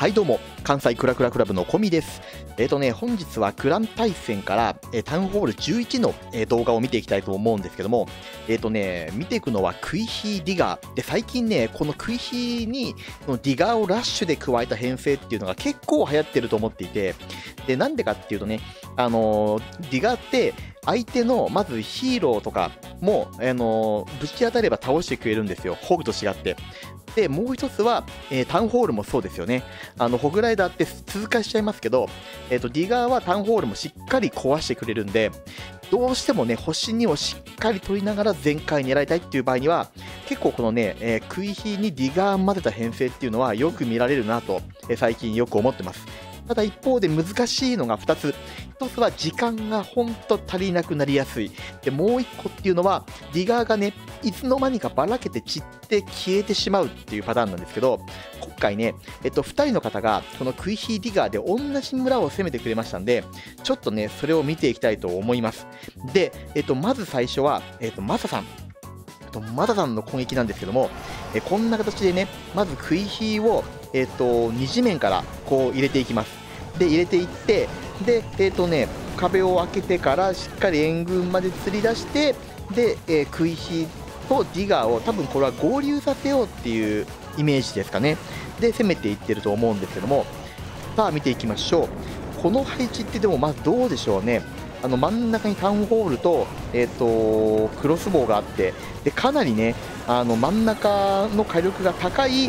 はいどうも、関西クラクラクラブのコミです。本日はクラン対戦から、タウンホール11の、動画を見ていきたいと思うんですけども、見ていくのはクイヒーディガー。で、最近ね、このクイヒーにこのディガーをラッシュで加えた編成っていうのが結構流行ってると思っていて、で、なんでかっていうとね、ディガーって、相手のまずヒーローとかも、ぶち当たれば倒してくれるんですよ、ホグと違って。で、もう一つは、タウンホールもそうですよね。ホグライダーって通過しちゃいますけど、ディガーはタウンホールもしっかり壊してくれるんで、どうしてもね、星2をしっかり取りながら全開狙いたいっていう場合には、結構このね、クイヒーにディガー混ぜた編成っていうのはよく見られるなと、最近よく思ってます。ただ一方で難しいのが2つ。1つは時間がほんと足りなくなりやすい。で、もう1個っていうのは、ディガーがね、いつの間にかばらけて散って消えてしまうっていうパターンなんですけど、今回ね、2人の方がこのクイヒーディガーで同じ村を攻めてくれましたんで、ちょっとね、それを見ていきたいと思います。で、まず最初は、マサさん。マサさんの攻撃なんですけども、こんな形でね、まずクイヒーを、二次面からこう入れていきます。で、入れていって、で、壁を開けてからしっかり援軍まで釣り出して、で、クイヒーとディガーを多分これは合流させようっていうイメージですかね。で、攻めていってると思うんですけども、さあ見ていきましょう。この配置ってでもまずどうでしょうね。真ん中にタウンホールと、クロスボウがあって、でかなりね、真ん中の火力が高い、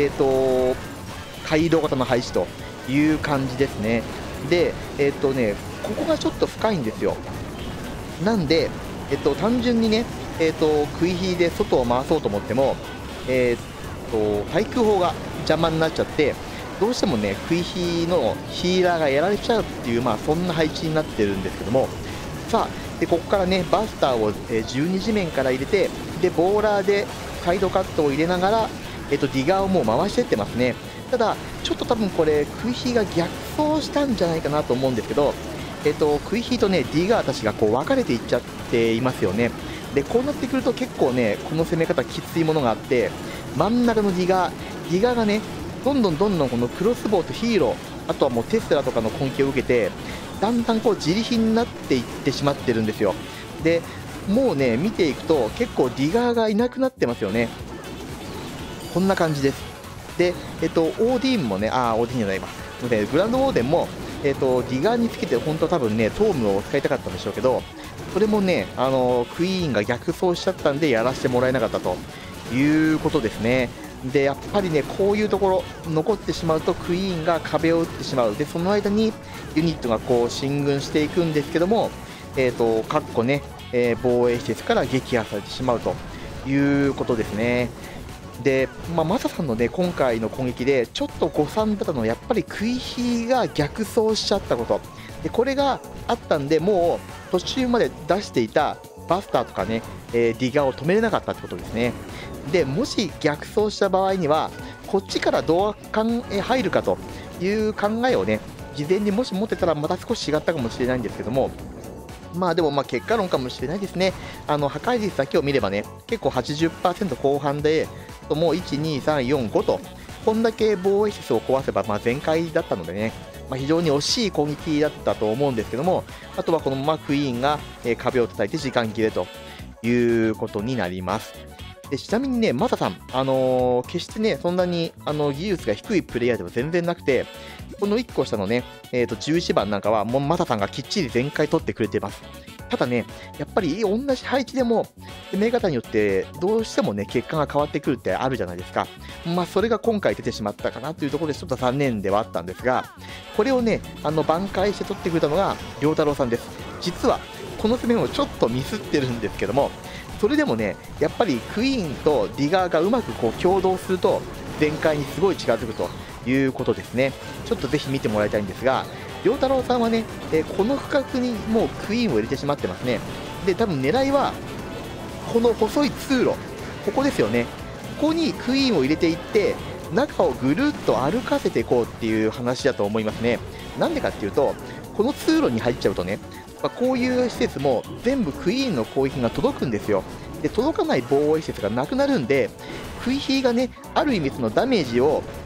回路型の配置という感じですね。で、ここがちょっと深いんですよ。なんで、単純にね、クイヒーで外を回そうと思っても、対空砲が邪魔になっちゃって、どうしてもね、クイヒーのヒーラーがやられちゃうっていう、そんな配置になってるんですけども、さあ、でここからね、バスターを、12地面から入れて、で、ボーラーでサイドカットを入れながら、ディガーをもう回していってますね。ただ、ちょっと多分これ、クイヒーが逆走したんじゃないかなと思うんですけど、クイヒーとね、ディガーたちがこう分かれていっちゃっていますよね。で、こうなってくると結構ね、この攻め方きついものがあって、真ん中のディガーがね、どんどんこのクロスボウとヒーロー、あとはもうテスラとかの根気を受けて、だんだんこう自利品になっていってしまってるんですよ。で、もうね、見ていくと結構ディガーがいなくなってますよね。こんな感じです。で、オーディーンもね、オーディーンじゃないわ。グランドオーデンも、ディガーにつけて本当多分ね、トームを使いたかったんでしょうけど、それもね、クイーンが逆走しちゃったんでやらせてもらえなかったということですね。で、やっぱりね、こういうところ残ってしまうとクイーンが壁を打ってしまう。で、その間にユニットがこう進軍していくんですけども、かっこね、防衛施設から撃破されてしまうということですね。で、マサさんのね、今回の攻撃でちょっと誤算だったのはやっぱりクイヒーが逆走しちゃったこと。で、これがあったんで、もう途中まで出していたバスターとかね、ディガーを止めれなかったってことですね。で、もし逆走した場合には、こっちからどう入るかという考えをね、事前にもし持ってたらまた少し違ったかもしれないんですけども、でも結果論かもしれないですね。破壊率だけを見ればね、結構 80% 後半で、もう1、2、3、4、5と、こんだけ防衛施設を壊せば全開だったのでね、非常に惜しい攻撃だったと思うんですけども、あとはこのままクイーンが、壁を叩いて時間切れということになります。で、ちなみにね、マサさん、決してね、そんなに技術が低いプレイヤーでは全然なくて、この1個下のね、11番なんかは、もうマサさんがきっちり全開取ってくれています。ただね、やっぱり同じ配置でも、攻め方によってどうしてもね、結果が変わってくるってあるじゃないですか。それが今回出てしまったかなというところで、ちょっと残念ではあったんですが、これをね、挽回して取ってくれたのが、良太郎さんです。実は、この攻めもちょっとミスってるんですけども、それでもね、やっぱりクイーンとディガーがうまくこう共同すると、全開にすごい近づくということですね。ちょっとぜひ見てもらいたいんですが、良太郎さんはね、この区画にもうクイーンを入れてしまってますね。で、多分狙いは、この細い通路、ここですよね。ここにクイーンを入れていって、中をぐるっと歩かせていこうっていう話だと思いますね。なんでかっていうと、この通路に入っちゃうとね、こういう施設も全部クイーンの攻撃が届くんですよ。で、届かない防衛施設がなくなるんで、クイヒーがね、ある意味そのダメージを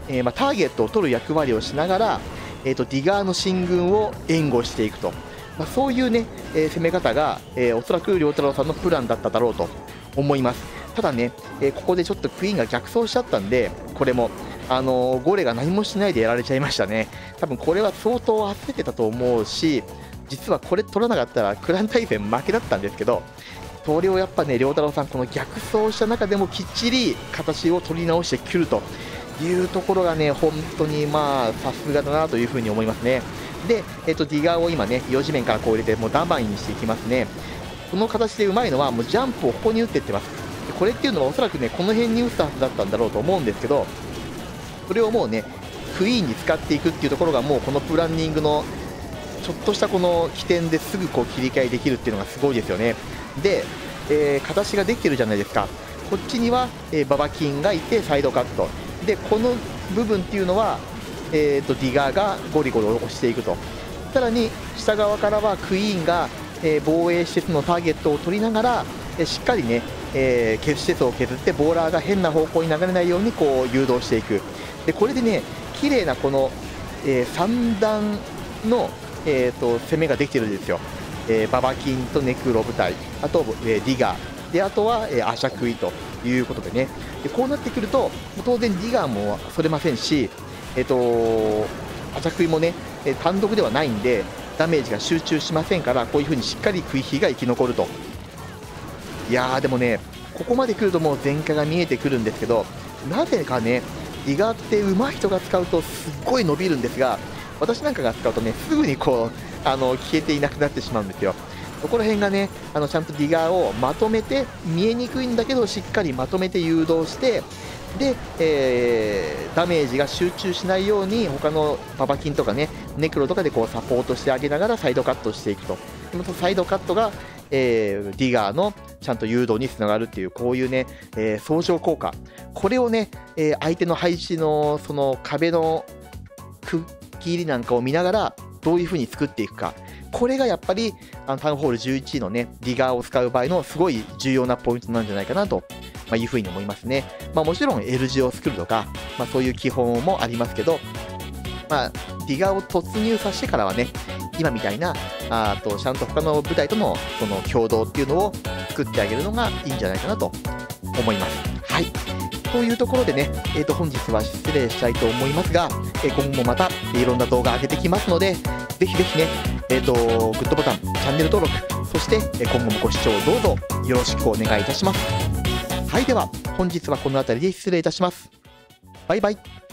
ターゲットを取る役割をしながら、ディガーの進軍を援護していくと、そういうね、攻め方が、おそらく亮太郎さんのプランだっただろうと思います。ただね、ここでちょっとクイーンが逆走しちゃったんで、これもゴレが何もしないでやられちゃいましたね。多分これは相当焦ってたと思うし、実はこれ取らなかったらクラン対戦負けだったんですけど、それをやっぱね、亮太郎さん、この逆走した中でもきっちり形を取り直してくるというところがね、本当にさすがだなというふうに思いますね。で、ディガーを今ね、4地面からこう入れて、もうダマイにしていきますね。この形でうまいのは、もうジャンプをここに打っていってます。でこれっていうのはおそらくね、この辺に打ったはずだったんだろうと思うんですけど、それをもうね、クイーンに使っていくっていうところが、もうこのプランニングのちょっとしたこの起点ですぐこう切り替えできるっていうのがすごいですよね。で、形ができてるじゃないですか。こっちには、ババキンがいてサイドカットで、この部分っていうのは、ディガーがゴリゴリ押していくと、さらに下側からはクイーンが、防衛施設のターゲットを取りながら、しっかりね、施設を削ってボーラーが変な方向に流れないようにこう誘導していく。でこれでね、綺麗なこの、3段の、攻めができてるんですよ。ババキンとネクロ部隊、あと、ディガーで、あとは、アシャクイということでね、でこうなってくると当然ディガーもそれませんし、アシャクイもね、単独ではないんでダメージが集中しませんから、こういう風にしっかりクイヒが生き残ると。いやーでもね、ここまで来るともう前科が見えてくるんですけど、なぜかね、ディガーって上手い人が使うとすっごい伸びるんですが、私なんかが使うとね、すぐにこう消えていなくなってしまうんですよ。そこら辺がね、ちゃんとディガーをまとめて、見えにくいんだけどしっかりまとめて誘導して、で、ダメージが集中しないように他のババキンとかね、ネクロとかでこうサポートしてあげながらサイドカットしていくと。そのサイドカットが、ディガーのちゃんと誘導につながるっていう、こういうね、相乗効果、これをね、相手の配置のその壁の区切りなんかを見ながらどういう風に作っていくか、これがやっぱりタウンホール11のね、ディガーを使う場合のすごい重要なポイントなんじゃないかなと、いう風に思いますね。もちろん L 字を作るとか、そういう基本もありますけど、ディガーを突入させてからはね、今みたいなちゃんと他の部隊とのその共同っていうのを作ってあげるのがいいんじゃないかなと思います。はい、というところでね、本日は失礼したいと思いますが、今後もまたいろんな動画上げてきますので、ぜひぜひね、グッドボタン、チャンネル登録、そして今後もご視聴どうぞよろしくお願いいたします。はい、では本日はこの辺りで失礼いたします。バイバイ。